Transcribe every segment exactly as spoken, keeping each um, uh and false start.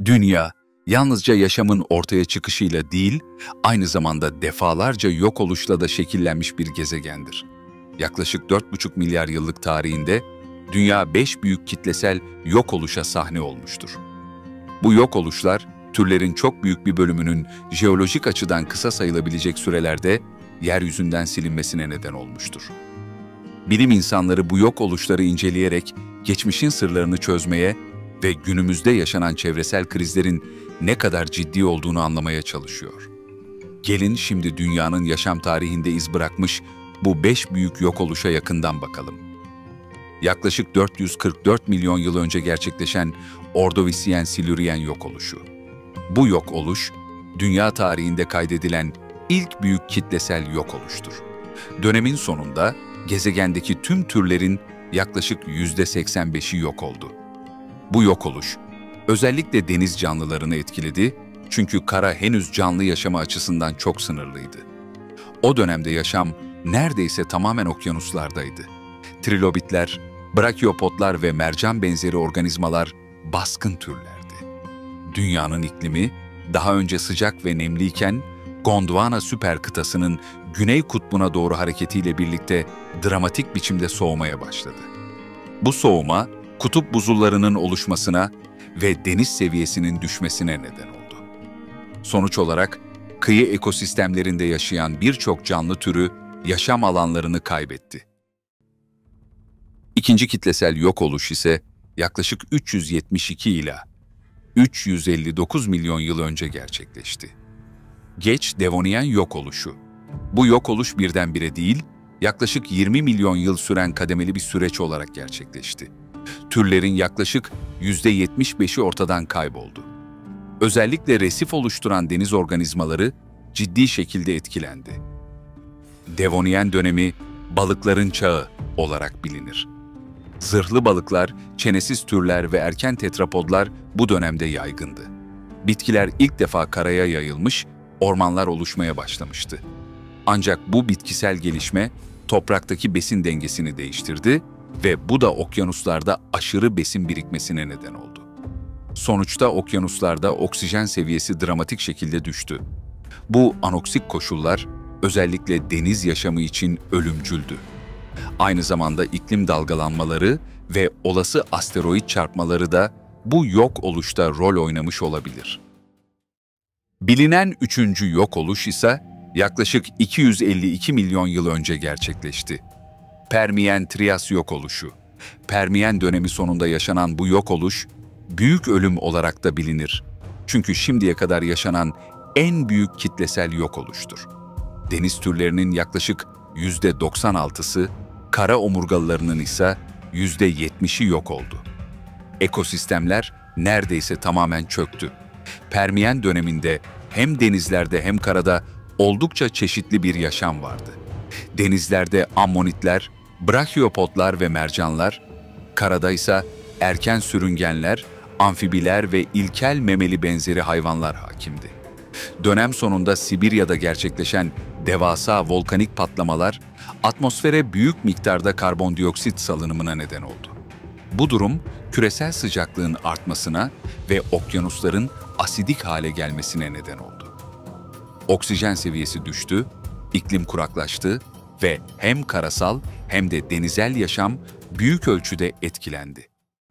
Dünya, yalnızca yaşamın ortaya çıkışıyla değil, aynı zamanda defalarca yok oluşla da şekillenmiş bir gezegendir. Yaklaşık dört buçuk milyar yıllık tarihinde Dünya beş büyük kitlesel yok oluşa sahne olmuştur. Bu yok oluşlar, türlerin çok büyük bir bölümünün jeolojik açıdan kısa sayılabilecek sürelerde yeryüzünden silinmesine neden olmuştur. Bilim insanları bu yok oluşları inceleyerek geçmişin sırlarını çözmeye ve günümüzde yaşanan çevresel krizlerin ne kadar ciddi olduğunu anlamaya çalışıyor. Gelin şimdi dünyanın yaşam tarihinde iz bırakmış bu beş büyük yok oluşa yakından bakalım. Yaklaşık dört yüz kırk dört milyon yıl önce gerçekleşen Ordovisiyen-Silüryen yok oluşu. Bu yok oluş, dünya tarihinde kaydedilen ilk büyük kitlesel yok oluştur. Dönemin sonunda gezegendeki tüm türlerin yaklaşık yüzde seksen beşi yok oldu. Bu yok oluş, özellikle deniz canlılarını etkiledi çünkü kara henüz canlı yaşama açısından çok sınırlıydı. O dönemde yaşam neredeyse tamamen okyanuslardaydı. Trilobitler, brakyopotlar ve mercan benzeri organizmalar baskın türlerdi. Dünyanın iklimi daha önce sıcak ve nemliyken Gondwana süper kıtasının güney kutbuna doğru hareketiyle birlikte dramatik biçimde soğumaya başladı. Bu soğuma, kutup buzullarının oluşmasına ve deniz seviyesinin düşmesine neden oldu. Sonuç olarak kıyı ekosistemlerinde yaşayan birçok canlı türü yaşam alanlarını kaybetti. İkinci kitlesel yok oluş ise yaklaşık üç yüz yetmiş iki ila üç yüz elli dokuz milyon yıl önce gerçekleşti. Geç Devoniyen yok oluşu. Bu yok oluş birdenbire değil, yaklaşık yirmi milyon yıl süren kademeli bir süreç olarak gerçekleşti. Türlerin yaklaşık yüzde yetmiş beşi ortadan kayboldu. Özellikle resif oluşturan deniz organizmaları ciddi şekilde etkilendi. Devoniyen dönemi balıkların çağı olarak bilinir. Zırhlı balıklar, çenesiz türler ve erken tetrapodlar bu dönemde yaygındı. Bitkiler ilk defa karaya yayılmış, ormanlar oluşmaya başlamıştı. Ancak bu bitkisel gelişme topraktaki besin dengesini değiştirdi ve bu da okyanuslarda aşırı besin birikmesine neden oldu. Sonuçta okyanuslarda oksijen seviyesi dramatik şekilde düştü. Bu anoksik koşullar özellikle deniz yaşamı için ölümcüldü. Aynı zamanda iklim dalgalanmaları ve olası asteroid çarpmaları da bu yok oluşta rol oynamış olabilir. Bilinen üçüncü yok oluş ise yaklaşık iki yüz elli iki milyon yıl önce gerçekleşti. Permiyen-Trias yok oluşu. Permiyen dönemi sonunda yaşanan bu yok oluş, büyük ölüm olarak da bilinir. Çünkü şimdiye kadar yaşanan en büyük kitlesel yok oluştur. Deniz türlerinin yaklaşık yüzde doksan altısı, kara omurgalılarının ise yüzde yetmişi yok oldu. Ekosistemler neredeyse tamamen çöktü. Permiyen döneminde hem denizlerde hem karada oldukça çeşitli bir yaşam vardı. Denizlerde ammonitler, brakyopotlar ve mercanlar, karada ise erken sürüngenler, amfibiler ve ilkel memeli benzeri hayvanlar hakimdi. Dönem sonunda Sibirya'da gerçekleşen devasa volkanik patlamalar, atmosfere büyük miktarda karbondioksit salınımına neden oldu. Bu durum, küresel sıcaklığın artmasına ve okyanusların asidik hale gelmesine neden oldu. Oksijen seviyesi düştü, iklim kuraklaştı ve hem karasal hem de denizel yaşam büyük ölçüde etkilendi.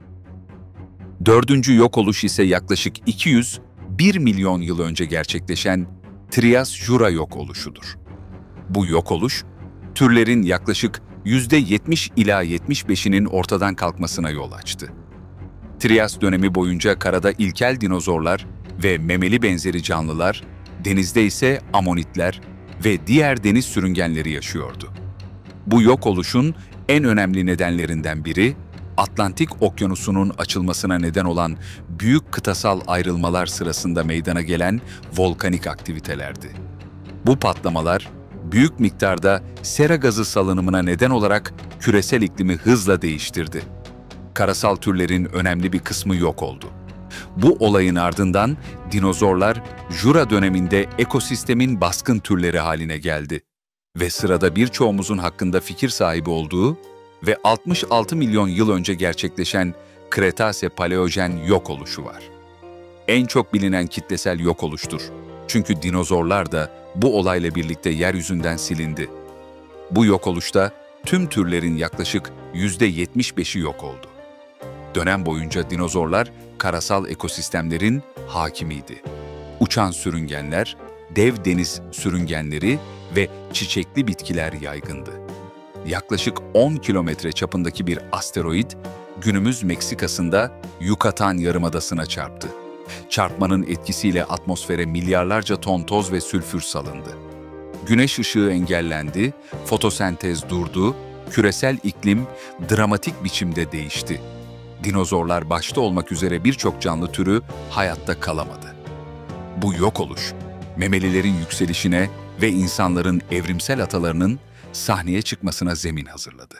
Dördüncü yok oluş ise yaklaşık iki yüz bir milyon yıl önce gerçekleşen Trias-Jura yok oluşudur. Bu yok oluş, türlerin yaklaşık yüzde yetmiş ila yetmiş beşinin ortadan kalkmasına yol açtı. Trias dönemi boyunca karada ilkel dinozorlar ve memeli benzeri canlılar, denizde ise amonitler ve diğer deniz sürüngenleri yaşıyordu. Bu yok oluşun en önemli nedenlerinden biri, Atlantik Okyanusu'nun açılmasına neden olan büyük kıtasal ayrılmalar sırasında meydana gelen volkanik aktivitelerdi. Bu patlamalar, büyük miktarda sera gazı salınımına neden olarak küresel iklimi hızla değiştirdi. Karasal türlerin önemli bir kısmı yok oldu. Bu olayın ardından dinozorlar Jura döneminde ekosistemin baskın türleri haline geldi ve sırada birçoğumuzun hakkında fikir sahibi olduğu ve altmış altı milyon yıl önce gerçekleşen Kretase-Paleojen yok oluşu var. en çok bilinen kitlesel yok oluştur. Çünkü dinozorlar da bu olayla birlikte yeryüzünden silindi. Bu yok oluşta tüm türlerin yaklaşık yüzde yetmiş beşi yok oldu. Dönem boyunca dinozorlar karasal ekosistemlerin hakimiydi. Uçan sürüngenler, dev deniz sürüngenleri ve çiçekli bitkiler yaygındı. Yaklaşık on kilometre çapındaki bir asteroid, günümüz Meksika'sında Yucatan Yarımadası'na çarptı. Çarpmanın etkisiyle atmosfere milyarlarca ton toz ve sülfür salındı. Güneş ışığı engellendi, fotosentez durdu, küresel iklim dramatik biçimde değişti. Dinozorlar başta olmak üzere birçok canlı türü hayatta kalamadı. Bu yok oluş, memelilerin yükselişine ve insanların evrimsel atalarının sahneye çıkmasına zemin hazırladı.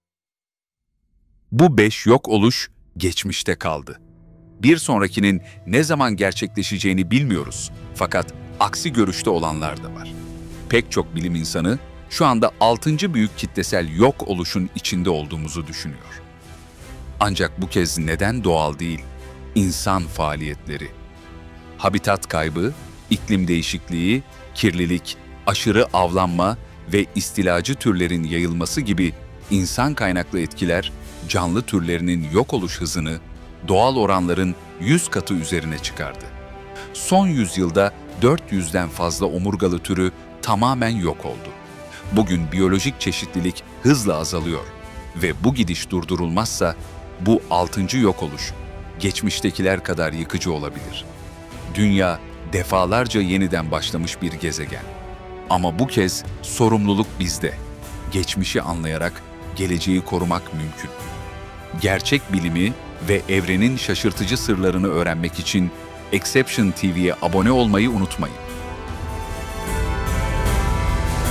Bu beş yok oluş geçmişte kaldı. Bir sonrakinin ne zaman gerçekleşeceğini bilmiyoruz, fakat aksi görüşte olanlar da var. Pek çok bilim insanı şu anda altıncı büyük kitlesel yok oluşun içinde olduğumuzu düşünüyor. Ancak bu kez neden doğal değil, insan faaliyetleri. Habitat kaybı, iklim değişikliği, kirlilik, aşırı avlanma ve istilacı türlerin yayılması gibi insan kaynaklı etkiler, canlı türlerinin yok oluş hızını doğal oranların yüz katı üzerine çıkardı. Son yüzyılda dört yüzden fazla omurgalı türü tamamen yok oldu. Bugün biyolojik çeşitlilik hızla azalıyor ve bu gidiş durdurulmazsa bu altıncı yok oluş geçmiştekiler kadar yıkıcı olabilir. Dünya defalarca yeniden başlamış bir gezegen. Ama bu kez sorumluluk bizde. Geçmişi anlayarak geleceği korumak mümkün. Gerçek bilimi ve evrenin şaşırtıcı sırlarını öğrenmek için Exception T V'ye abone olmayı unutmayın.